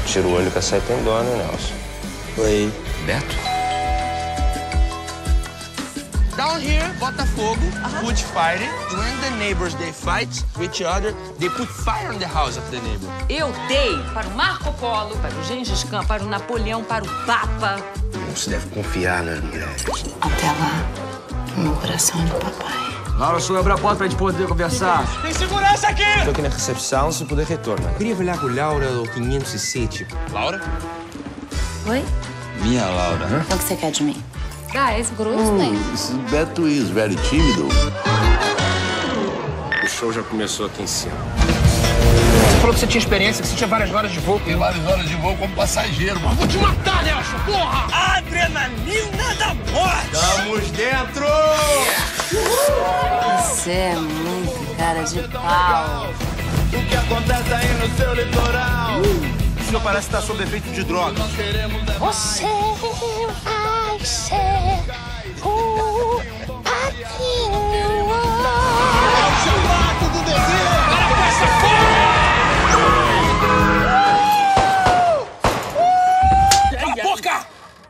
Tira o olho que a saia tem dó, né, Nelson? Oi. Beto? Down here, Botafogo, put fire. When the neighbors, they fight with each other, they put fire on the house of the neighbor. Eu dei para o Marco Polo, para o Gengis Khan, para o Napoleão, para o Papa. Não se deve confiar nas mulheres. Até lá, no meu coração é do papai. Laura, só abre a porta pra gente poder conversar. Tem segurança aqui! Estou aqui na recepção, se puder, retorna. Queria falar com Laura do 507. Laura? Oi? Minha Laura. O que você quer de mim? Guys, grossly. Esse Beto is very tímido. O show já começou aqui em cima. Você falou que você tinha experiência, que você tinha várias horas de voo. Tem várias horas de voo como passageiro, mano. Vou te matar, Nelson, porra! Adrenalina da morte! Estamos dentro! Você é muito cara de pau. O que acontece aí no seu litoral? O senhor parece estar sob efeito de drogas. Você vai ser o padrinho. Chamado do dever! Para com essa porra! Cala a boca!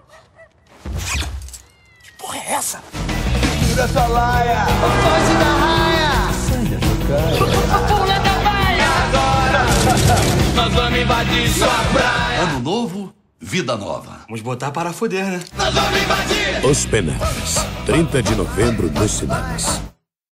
Que porra é essa? Tira essa laia! Foge da raia! Pula da baia! Nós vamos invadir sua praia! Ano novo, vida nova. Vamos botar para foder, né? Nós vamos invadir! Os Peneiras, 30 de novembro nos cinemas.